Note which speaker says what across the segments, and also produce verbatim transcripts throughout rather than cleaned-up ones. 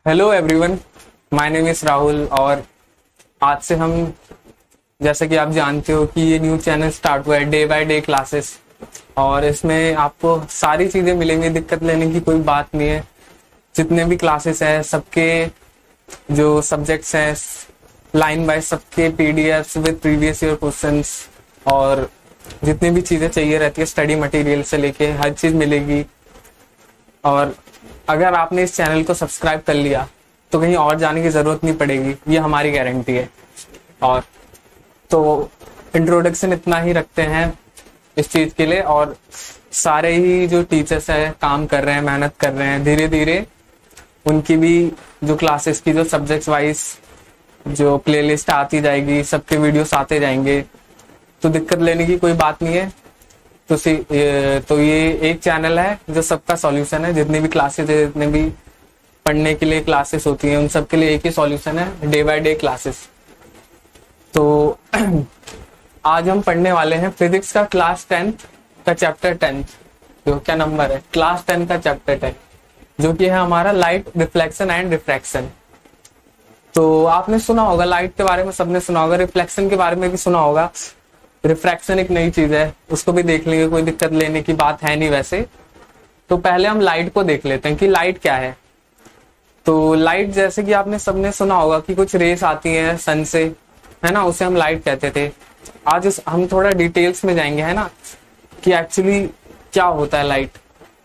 Speaker 1: Hello everyone, my name is Rahul. और आज से हम, जैसे कि आप जानते हो कि ये न्यू चैनल स्टार्ट हुआ है डे बाय डे क्लासेस, और इसमें आपको सारी चीज़ें मिलेंगी, दिक्कत लेने की कोई बात नहीं है। जितने भी क्लासेस हैं सबके जो सब्जेक्ट्स हैं लाइन बाय सबके PDFs with previous year questions, और जितनी भी चीज़ें चाहिए रहती है स्टडी मटेरियल से लेके हर चीज़ मिलेगी। और अगर आपने इस चैनल को सब्सक्राइब कर लिया तो कहीं और जाने की ज़रूरत नहीं पड़ेगी, ये हमारी गारंटी है। और तो इंट्रोडक्शन इतना ही रखते हैं इस चीज़ के लिए, और सारे ही जो टीचर्स हैं काम कर रहे हैं, मेहनत कर रहे हैं। धीरे धीरे उनकी भी जो क्लासेस की जो सब्जेक्ट्स वाइज जो प्लेलिस्ट आती जाएगी, सबके वीडियोस आते जाएंगे, तो दिक्कत लेने की कोई बात नहीं है। तो ये तो ये एक चैनल है जो सबका सॉल्यूशन है। जितनी भी क्लासेस है, जितने भी पढ़ने के लिए क्लासेस होती हैं, उन सब के लिए एक ही सॉल्यूशन है, डे बाय डे क्लासेस। तो आज हम पढ़ने वाले हैं फिजिक्स का क्लास टेंथ का चैप्टर टेंथ, जो क्या नंबर है, क्लास टेंथ का चैप्टर टेन, जो कि है हमारा लाइट रिफ्लेक्शन एंड रिफ्रैक्शन। तो आपने सुना होगा लाइट के बारे में, सबने सुना होगा, रिफ्लेक्शन के बारे में भी सुना होगा। रिफ्रैक्शन एक नई चीज है, उसको भी देख लेंगे, कोई दिक्कत लेने की बात है नहीं वैसे। तो पहले हम लाइट को देख लेते हैं कि लाइट क्या है। तो लाइट, जैसे कि आपने सबने सुना होगा कि कुछ रेस आती हैं सन से, है ना, उसे हम लाइट कहते थे। आज उस हम थोड़ा डिटेल्स में जाएंगे, है ना, कि एक्चुअली क्या होता है लाइट।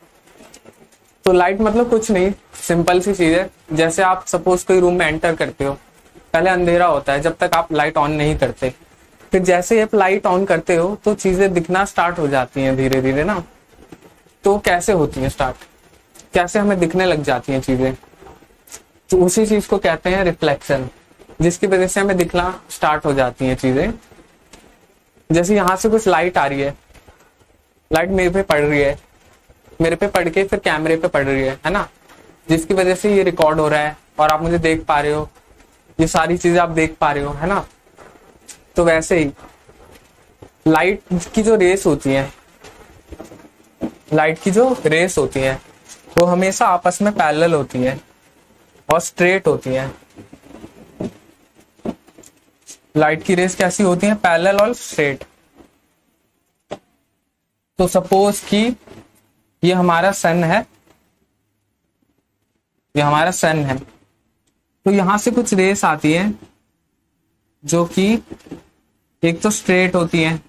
Speaker 1: तो लाइट मतलब कुछ नहीं, सिंपल सी चीज है। जैसे आप सपोज कोई रूम में एंटर करते हो, पहले अंधेरा होता है जब तक आप लाइट ऑन नहीं करते। फिर जैसे आप लाइट ऑन करते हो तो चीजें दिखना स्टार्ट हो जाती हैं धीरे धीरे ना। तो कैसे होती हैं स्टार्ट, कैसे हमें दिखने लग जाती हैं चीजें, तो उसी चीज को कहते हैं रिफ्लेक्शन, जिसकी वजह से हमें दिखना स्टार्ट हो जाती हैं चीजें। जैसे यहाँ से कुछ लाइट आ रही है, लाइट मेरे पे पड़ रही है, मेरे पे पड़ के फिर कैमरे पे पड़ रही है है ना, जिसकी वजह से ये रिकॉर्ड हो रहा है और आप मुझे देख पा रहे हो, ये सारी चीजें आप देख पा रहे हो, है ना। तो वैसे ही लाइट की जो रेस होती है, लाइट की जो रेस होती है वो हमेशा आपस में पैरेलल होती है और स्ट्रेट होती है। लाइट की रेस कैसी होती है, पैरेलल और स्ट्रेट। तो सपोज कि ये हमारा सन है, ये हमारा सन है, तो यहां से कुछ रेस आती है जो कि एक तो स्ट्रेट होती हैं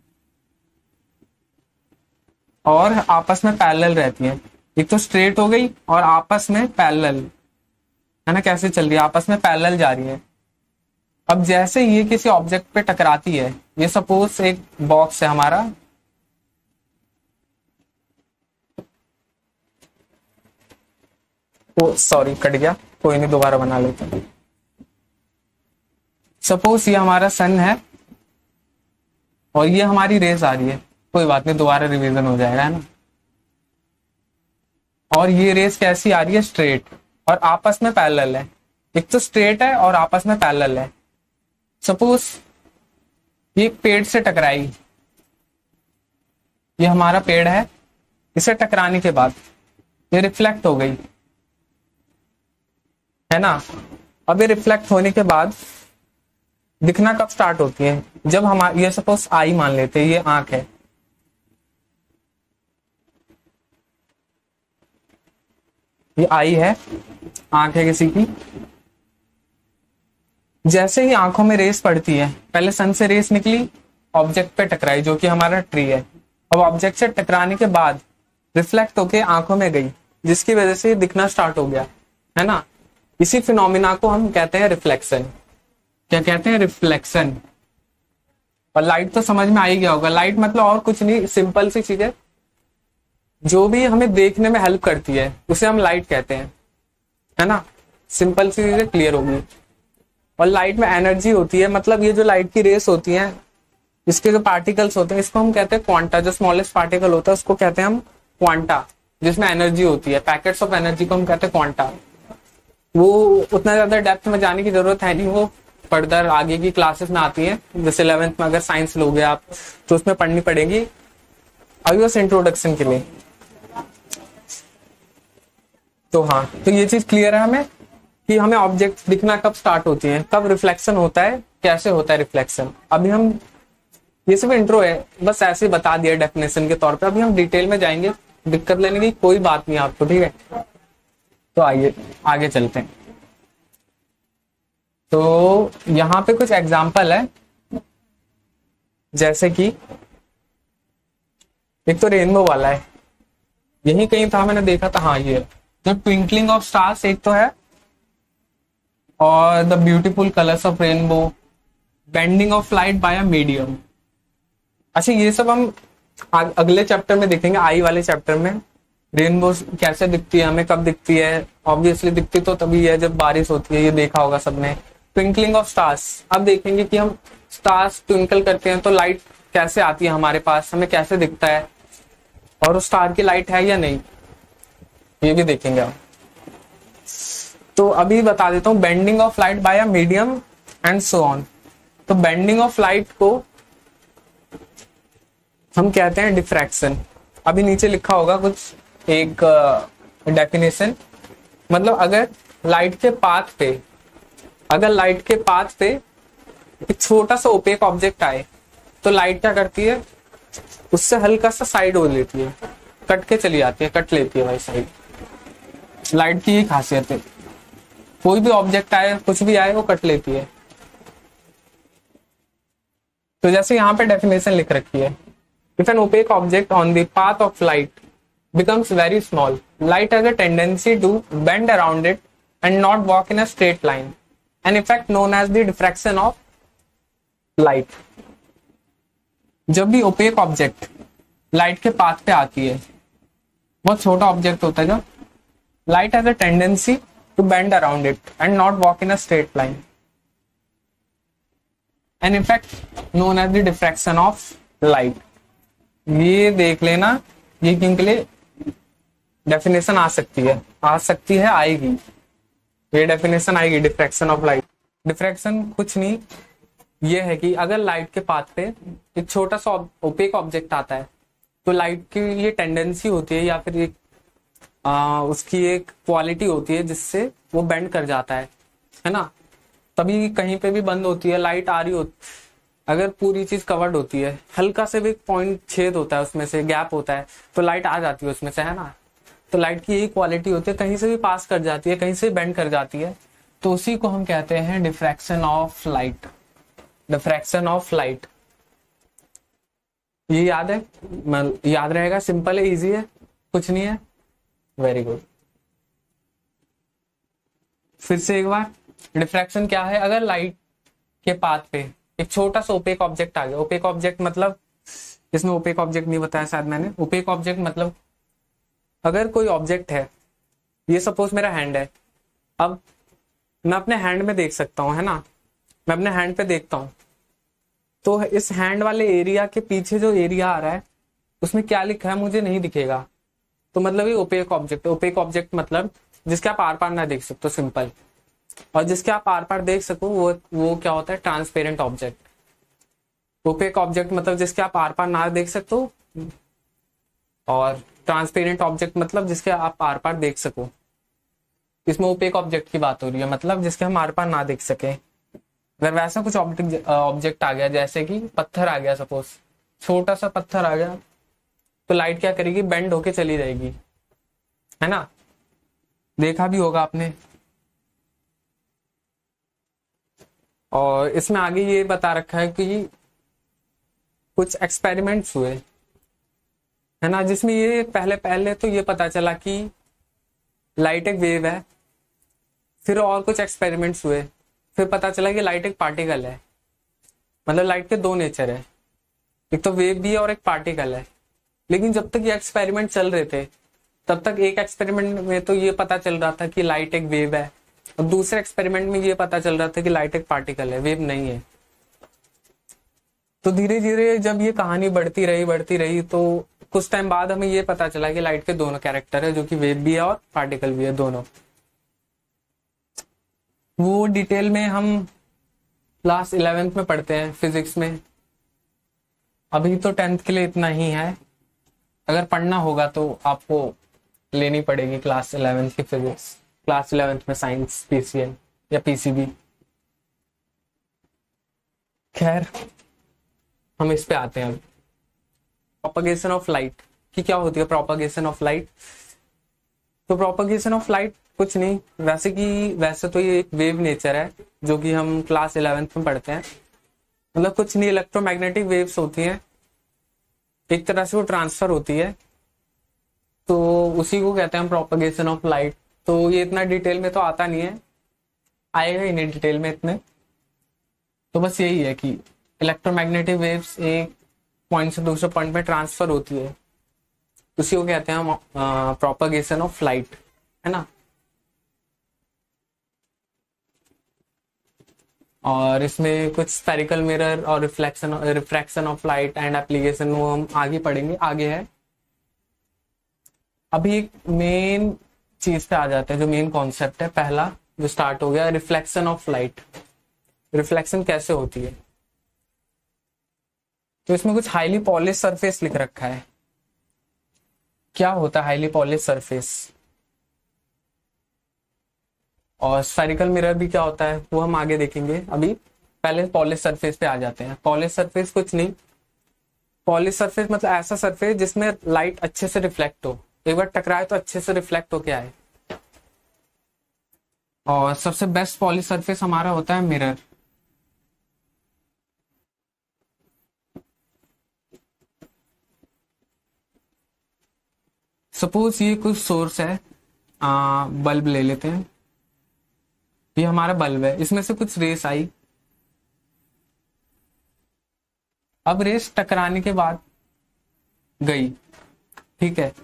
Speaker 1: और आपस में पैरेलल रहती हैं। एक तो स्ट्रेट हो गई और आपस में पैरेलल, है ना, कैसे चल रही है, आपस में पैरेलल जा रही है। अब जैसे ये किसी ऑब्जेक्ट पे टकराती है, ये सपोज एक बॉक्स है हमारा, ओ सॉरी कट गया, कोई नहीं, दोबारा बना लेते हैं। सपोज ये हमारा सन है और ये हमारी रेस आ रही है, कोई बात नहीं, दोबारा रिवीजन हो जाएगा, है ना। और ये रेस कैसी आ रही है, स्ट्रेट, और आपस में पैरेलल है। एक तो स्ट्रेट है और आपस में पैरेलल है। सपोज ये एक पेड़ से टकराई, ये हमारा पेड़ है, इसे टकराने के बाद ये रिफ्लेक्ट हो गई, है ना। अब ये रिफ्लेक्ट होने के बाद दिखना कब स्टार्ट होती है, जब हम ये सपोज आई मान लेते हैं, ये आंख है, ये आई है, आंख है किसी की। जैसे ही आंखों में रेस पड़ती है, पहले सन से रेस निकली, ऑब्जेक्ट पे टकराई जो कि हमारा ट्री है। अब ऑब्जेक्ट से टकराने के बाद रिफ्लेक्ट होके आंखों में गई, जिसकी वजह से दिखना स्टार्ट हो गया, है ना। इसी फिनोमिना को हम कहते हैं रिफ्लेक्शन। क्या कहते हैं, रिफ्लेक्शन। और लाइट तो समझ में आ ही गया होगा, लाइट मतलब और कुछ नहीं, सिंपल सी चीज है, जो भी हमें देखने में हेल्प करती है उसे हम लाइट कहते हैं, है ना। सिंपल सी चीजें क्लियर होगी। और लाइट में एनर्जी होती है, मतलब ये जो लाइट की रेस होती है, इसके जो पार्टिकल्स होते हैं, इसको हम कहते हैं क्वांटा। जो स्मॉलेस्ट पार्टिकल होता है उसको कहते हैं हम क्वांटा, जिसमें एनर्जी होती है, पैकेट्स ऑफ एनर्जी को हम कहते हैं क्वांटा। वो उतना ज्यादा डेप्थ में जाने की जरूरत है नहीं, वो फर्दर आगे की क्लासेस में आती है। जैसे इलेवेंथ में अगर साइंस लोगे आप तो उसमें पढ़नी पड़ेगी, अभी बस इंट्रोडक्शन के लिए। तो हाँ, तो ये चीज क्लियर है हमें। कि हमें ऑब्जेक्ट दिखना कब स्टार्ट होती है, कब रिफ्लेक्शन होता है, कैसे होता है रिफ्लेक्शन। अभी हम, ये सिर्फ इंट्रो है, बस ऐसे ही बता दिया डेफिनेशन के तौर पे। अभी हम डिटेल में जाएंगे, दिक्कत लेने की कोई बात नहीं आपको, ठीक है। तो आइए आगे चलते हैं। तो यहाँ पे कुछ एग्जाम्पल है, जैसे कि एक तो रेनबो वाला है, यही कहीं था, मैंने देखा था, हाँ ये द ट्विंकलिंग ऑफ स्टार्स एक तो है, और the beautiful colours of rainbow, bending of light by a medium. अच्छा, ये सब हम अगले चैप्टर में देखेंगे, आई वाले चैप्टर में। रेनबो कैसे दिखती है, हमें कब दिखती है, ऑब्वियसली दिखती तो तभी है जब बारिश होती है, ये देखा होगा सबने। ट्विंकलिंग ऑफ स्टार्स, अब देखेंगे कि हम स्टार्स ट्विंकल करते हैं तो लाइट कैसे आती है हमारे पास, हमें कैसे दिखता है, और उस स्टार की लाइट है या नहीं, ये भी देखेंगे हम। तो अभी बता देता हूँ, bending of light by a medium and so on. तो बेंडिंग ऑफ लाइट को हम कहते हैं डिफ्रैक्शन। अभी नीचे लिखा होगा कुछ एक डेफिनेशन, मतलब अगर लाइट के पाथ पे अगर लाइट के पाथ पे एक छोटा सा ओपेक ऑब्जेक्ट आए तो लाइट क्या करती है, उससे हल्का सा साइड हो लेती है, कट के चली जाती है, कट लेती है भाई साइड। लाइट की ये खासियत है, कोई भी ऑब्जेक्ट आए, कुछ भी आए, वो कट लेती है। तो जैसे यहाँ पे डेफिनेशन लिख रखी है, if an opaque object on the path of light becomes very small, light has a tendency to bend around it and not walk in a straight line, an effect known as the diffraction of light. जब भी opaque object light के path पे आती है, बहुत छोटा object होता है जो, light has a tendency to bend around it and not walk in a straight line, an effect known as the diffraction of light. ये देख लेना, ये किन के लिए डेफिनेशन आ सकती है, आ सकती है, आएगी, ये डेफिनेशन आएगी, डिफ्रैक्शन ऑफ लाइट। डिफ्रैक्शन कुछ नहीं, ये है कि अगर लाइट के पाथ पे एक छोटा सा ओपेक ऑब्जेक्ट आता है तो लाइट की ये टेंडेंसी होती है, या फिर एक आ, उसकी एक क्वालिटी होती है जिससे वो बेंड कर जाता है, है ना। तभी कहीं पे भी बंद होती है, लाइट आ रही होती, अगर पूरी चीज कवर्ड होती है, हल्का से भी पॉइंट छेद होता है, उसमें से गैप होता है, तो लाइट आ जाती है उसमें से, है ना। तो लाइट की यही क्वालिटी होती है, कहीं से भी पास कर जाती है, कहीं से बेंड कर जाती है, तो उसी को हम कहते हैं diffraction of light. Diffraction of light, ये याद है, याद रहेगा, सिंपल है, इजी है, कुछ नहीं है, वेरी गुड। फिर से एक बार, डिफ्रैक्शन क्या है, अगर लाइट के पाथ पे एक छोटा सा ओपेक ऑब्जेक्ट आ गया। ओपेक ऑब्जेक्ट मतलब, इसमें ओपेक ऑब्जेक्ट नहीं बताया शायद मैंने। ओपेक ऑब्जेक्ट मतलब अगर कोई ऑब्जेक्ट है, ये सपोज मेरा हैंड है, अब मैं अपने हैंड में देख सकता हूं, है ना, मैं अपने हैंड पे देखता हूं, तो इस हैंड वाले एरिया के पीछे जो एरिया आ रहा है उसमें क्या लिखा है मुझे नहीं दिखेगा, तो मतलब ये ओपेक ऑब्जेक्ट। ओपेक ऑब्जेक्ट मतलब जिसके आप आर पार ना देख सकते, सिंपल। और जिसके आप आर पार देख सको वो वो क्या होता है, ट्रांसपेरेंट ऑब्जेक्ट। ओपेक ऑब्जेक्ट मतलब जिसके आप आर पार ना देख सकते हो, और ट्रांसपेरेंट ऑब्जेक्ट मतलब जिसके आप आर पार देख सको। इसमें ओपेक ऑब्जेक्ट की बात हो रही है, मतलब जिसके हम आर पार ना देख सके। अगर वैसा कुछ ऑब्जेक्ट ऑब्जेक्ट आ गया, जैसे कि पत्थर आ गया, सपोज छोटा सा पत्थर आ गया, तो लाइट क्या करेगी, बेंड होके चली जाएगी, है ना, देखा भी होगा आपने। और इसमें आगे ये बता रखा है कि कुछ एक्सपेरिमेंट्स हुए, है ना, जिसमें ये पहले पहले तो ये पता चला कि लाइट एक वेव है। फिर और कुछ एक्सपेरिमेंट्स हुए, फिर पता चला कि लाइट एक पार्टिकल है। मतलब लाइट के दो नेचर है, एक तो वेव भी है और एक पार्टिकल है। लेकिन जब तक ये एक्सपेरिमेंट चल रहे थे तब तक एक एक्सपेरिमेंट में तो ये पता चल रहा था कि लाइट एक वेव है, और दूसरे एक्सपेरिमेंट में ये पता चल रहा था कि लाइट एक पार्टिकल है, वेव नहीं है। तो धीरे धीरे जब ये कहानी बढ़ती रही बढ़ती रही तो कुछ टाइम बाद हमें ये पता चला कि लाइट के दोनों कैरेक्टर है, जो कि वेव भी है और पार्टिकल भी है, दोनों। वो डिटेल में हम क्लास इलेवेंथ में पढ़ते हैं फिजिक्स में। अभी तो टेंथ के लिए इतना ही है, अगर पढ़ना होगा तो आपको लेनी पड़ेगी क्लास इलेवेंथ की फिजिक्स, क्लास इलेवेंथ में साइंस पीसीएम या पीसीबी। खैर हम इस पे आते हैं अब। प्रोपगेशन ऑफ लाइट की क्या होती है? प्रोपगेशन ऑफ लाइट, तो प्रोपगेशन ऑफ लाइट कुछ नहीं, वैसे कि वैसे तो ये एक वेव नेचर है जो कि हम क्लास इलेवेंथ में पढ़ते हैं। मतलब कुछ नहीं, इलेक्ट्रोमैग्नेटिक वेव्स होती हैं, एक तरह से वो ट्रांसफर होती है, तो उसी को कहते हैं हम प्रोपगेशन ऑफ लाइट। तो ये इतना डिटेल में तो आता नहीं है, आएगा ही नहीं डिटेल में इतने। तो बस यही है कि इलेक्ट्रोमैग्नेटिक वेव्स एक पॉइंट से दूसरे पॉइंट में ट्रांसफर होती है, उसी को कहते हैं हम प्रोपगेशन ऑफ लाइट, है ना। और इसमें कुछ स्फेरिकल मिरर और reflection refraction of light and application वो हम आगे पढ़ेंगे, आगे है। अभी एक मेन चीज पे आ जाते हैं, जो मेन कॉन्सेप्ट है पहला जो स्टार्ट हो गया, रिफ्लेक्शन ऑफ लाइट। रिफ्लेक्शन कैसे होती है? तो इसमें कुछ हाईली पॉलिश सरफेस लिख रखा है। क्या होता है हाईली पॉलिश सरफेस? और स्फेरिकल मिरर भी क्या होता है वो हम आगे देखेंगे। अभी पहले पॉलिश सरफेस पे आ जाते हैं। पॉलिश सरफेस कुछ नहीं, पॉलिश सरफेस मतलब ऐसा सरफेस जिसमें लाइट अच्छे से रिफ्लेक्ट हो, एक बार टकराए तो अच्छे से रिफ्लेक्ट होके आए। और सबसे बेस्ट पॉलिश सरफेस हमारा होता है मिरर। सपोज ये कुछ सोर्स है, आ, बल्ब ले लेते हैं, ये हमारा बल्ब है, इसमें से कुछ रेस आई। अब रेस टकराने के बाद गई, ठीक है,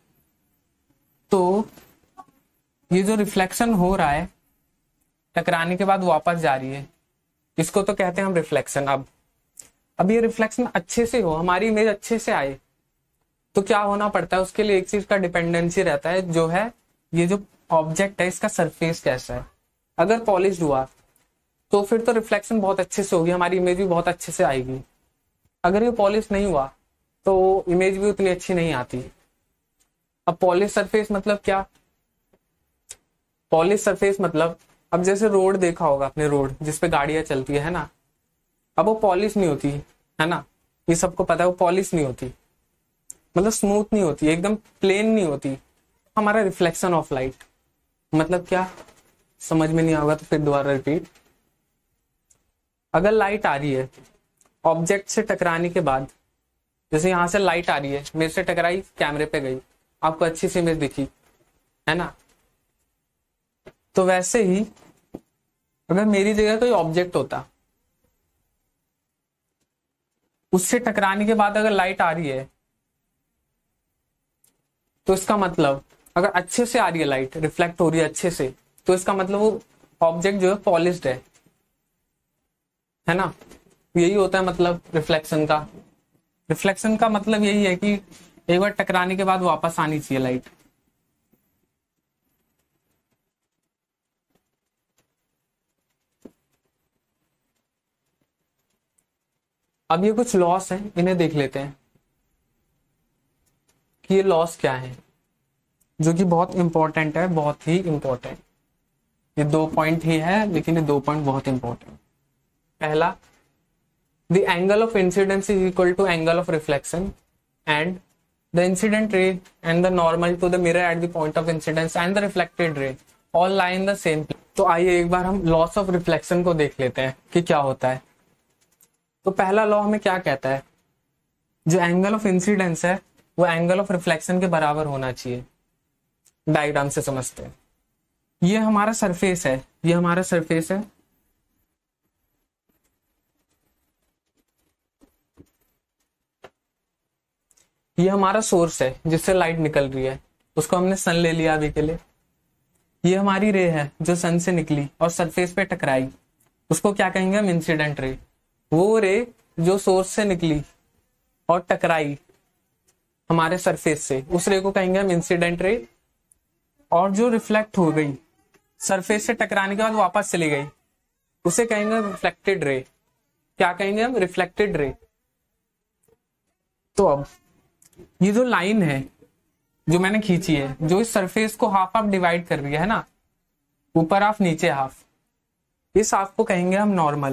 Speaker 1: तो ये जो रिफ्लेक्शन हो रहा है टकराने के बाद वापस जा रही है, इसको तो कहते हैं हम रिफ्लेक्शन। अब अब ये रिफ्लेक्शन अच्छे से हो, हमारी इमेज अच्छे से आए, तो क्या होना पड़ता है उसके लिए? एक चीज का डिपेंडेंसी रहता है, जो है ये जो ऑब्जेक्ट है इसका सरफेस कैसा है। अगर पॉलिश हुआ तो फिर तो रिफ्लेक्शन बहुत अच्छे से होगी, हमारी इमेज भी बहुत अच्छे से आएगी। अगर ये पॉलिश नहीं हुआ तो इमेज भी उतनी अच्छी नहीं आती। अब पॉलिश सरफेस मतलब क्या? पॉलिश सरफेस मतलब, अब जैसे रोड देखा होगा आपने, रोड जिसपे गाड़ियां चलती है ना, अब वो पॉलिश नहीं होती है ना, ये सबको पता है वो पॉलिश नहीं होती, मतलब स्मूथ नहीं होती, एकदम प्लेन नहीं होती। हमारा रिफ्लेक्शन ऑफ लाइट मतलब क्या? समझ में नहीं आएगा तो फिर दोबारा रिपीट। अगर लाइट आ रही है ऑब्जेक्ट से टकराने के बाद, जैसे यहां से लाइट आ रही है, मेरे से टकराई, कैमरे पे गई, आपको अच्छी सी इमेज दिखी, है ना। तो वैसे ही अगर मेरी जगह कोई ऑब्जेक्ट होता, उससे टकराने के बाद अगर लाइट आ रही है, तो इसका मतलब अगर अच्छे से आ रही है लाइट, रिफ्लेक्ट हो रही है अच्छे से, तो इसका मतलब वो ऑब्जेक्ट जो है पॉलिश्ड है, है ना। यही होता है मतलब रिफ्लेक्शन का। रिफ्लेक्शन का मतलब यही है कि एक बार टकराने के बाद वापस आनी चाहिए लाइट। अब ये कुछ लॉस है, इन्हें देख लेते हैं कि ये लॉस क्या है, जो कि बहुत इंपॉर्टेंट है, बहुत ही इंपॉर्टेंट। ये दो पॉइंट ही है, लेकिन ये दो पॉइंट बहुत इंपॉर्टेंट। पहला, the angle of incidence is equal to angle of reflection and the incident ray and the normal to the mirror at the point of incidence and the reflected ray all lie in the same plane. तो आइए एक बार हम loss of reflection को देख लेते हैं कि क्या होता है। तो पहला लॉ हमें क्या कहता है? जो एंगल ऑफ इंसिडेंस है वो एंगल ऑफ रिफ्लेक्शन के बराबर होना चाहिए। डायग्राम से समझते हैं। ये हमारा सरफेस है, ये हमारा सरफेस है, ये हमारा सोर्स है जिससे लाइट निकल रही है, उसको हमने सन ले लिया अभी के लिए। ये हमारी रे है जो सन से निकली और सरफेस पे टकराई, उसको क्या कहेंगे हम? Incident ray. वो रे जो सोर्स से निकली और टकराई हमारे सरफेस से, उस रे को कहेंगे हम इंसिडेंट रे। और जो रिफ्लेक्ट हो गई सरफेस से टकराने के बाद वापस चली गई, उसे कहेंगे रिफ्लेक्टेड रे। क्या कहेंगे हम? Reflected ray. तो अब ये जो लाइन है जो मैंने खींची है, जो इस सरफेस को हाफ हाफ डिवाइड कर रही है ना, ऊपर हाफ नीचे हाफ, इस हाफ को कहेंगे हम नॉर्मल।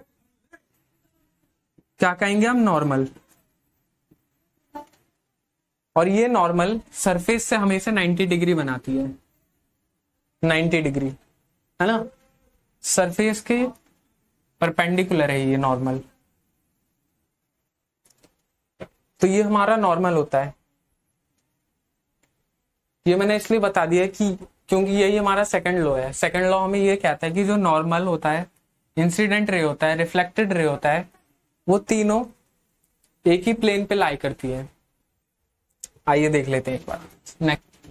Speaker 1: क्या कहेंगे हम? नॉर्मल। और ये नॉर्मल सरफेस से हमेशा नाइंटी डिग्री बनाती है, नाइंटी डिग्री, है ना, सरफेस के परपेंडिकुलर है ये नॉर्मल। तो ये हमारा नॉर्मल होता है। ये मैंने इसलिए बता दिया कि क्योंकि यही हमारा सेकंड लॉ है। सेकंड लॉ हमें ये कहता है कि जो नॉर्मल होता है, इंसिडेंट रे होता है, रिफ्लेक्टेड रे होता है, वो तीनों एक ही प्लेन पे लाई करती है। आइए देख लेते हैं एक बार। नेक्स्ट,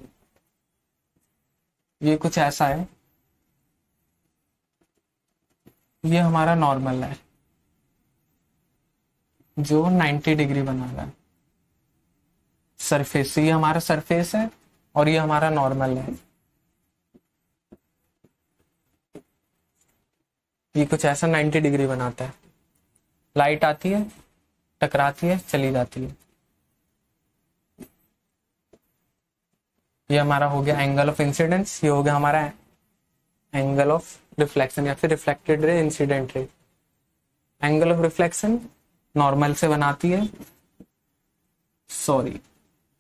Speaker 1: ये कुछ ऐसा है, ये हमारा नॉर्मल है जो नाइंटी डिग्री बना रहा है सरफेस से। ये हमारा सरफेस है और ये हमारा नॉर्मल है। ये कुछ ऐसा नाइंटी डिग्री बनाता है। लाइट आती है, टकराती है, चली जाती है। ये हमारा हो गया एंगल ऑफ इंसिडेंस, ये हो गया हमारा एंगल ऑफ रिफ्लेक्शन या फिर reflected ray, incident ray. Angle of reflection normal से बनाती है, सॉरी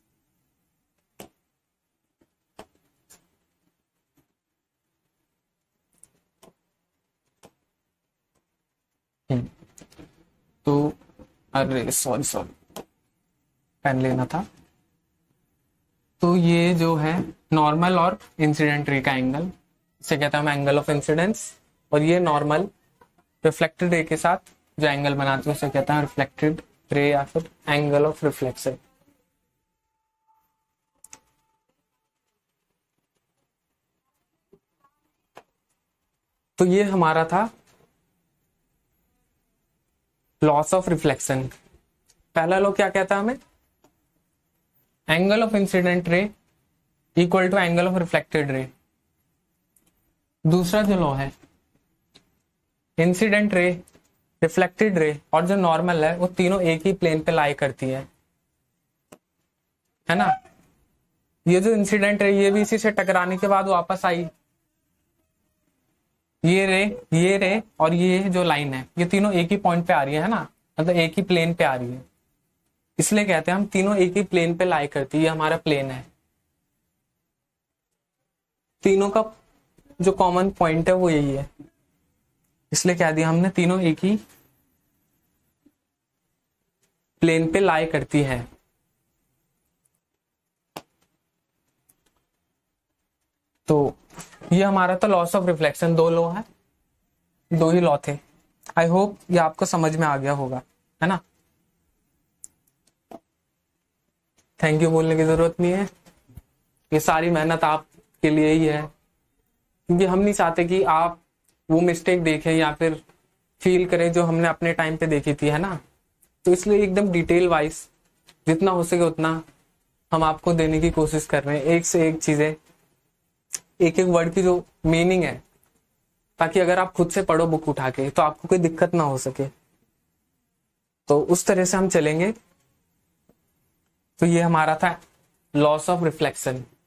Speaker 1: तो अरे सॉरी सॉरी पेन लेना था। तो ये जो है नॉर्मल और इंसिडेंट रे का एंगल, इसे कहता है एंगल ऑफ इंसिडेंस। और ये नॉर्मल रिफ्लेक्टेड रे के साथ जो एंगल बनाती है उसे कहता है रिफ्लेक्टेड रे या फिर एंगल ऑफ रिफ्लेक्शन। तो ये हमारा था लॉस ऑफ रिफ्लेक्शन। पहला लॉ क्या कहता है हमें? Angle of incident ray equal to angle of reflected ray. दूसरा जो लॉ है, इंसिडेंट रे, रिफ्लेक्टेड रे और जो नॉर्मल है वो तीनों एक ही प्लेन पे लाई करती है, है ना। ये जो इंसिडेंट रे ये भी इसी से टकराने के बाद वापस आई। ये रे, ये रे और ये जो लाइन है ये तीनों एक ही पॉइंट पे आ रही है, है ना, मतलब एक ही प्लेन पे आ रही है। इसलिए कहते हैं हम तीनों एक ही प्लेन पे लाई करती है। ये हमारा प्लेन है। तीनों का जो कॉमन पॉइंट है वो यही है, इसलिए कह दिया हमने तीनों एक ही प्लेन पे लाई करती है। तो ये हमारा तो लॉस ऑफ रिफ्लेक्शन, दो लॉ है, दो ही लॉ थे। आई होप ये आपको समझ में आ गया होगा, है ना। थैंक यू बोलने की जरूरत नहीं है, ये सारी मेहनत आपके लिए ही है, क्योंकि हम नहीं चाहते कि आप वो मिस्टेक देखें या फिर फील करें जो हमने अपने टाइम पे देखी थी, है ना। तो इसलिए एकदम डिटेल वाइज जितना हो सके उतना हम आपको देने की कोशिश कर रहे हैं, एक से एक चीजें, एक एक वर्ड की जो मीनिंग है, ताकि अगर आप खुद से पढ़ो बुक उठा के तो आपको कोई दिक्कत ना हो सके। तो उस तरह से हम चलेंगे। तो ये हमारा था लॉस ऑफ रिफ्लेक्शन।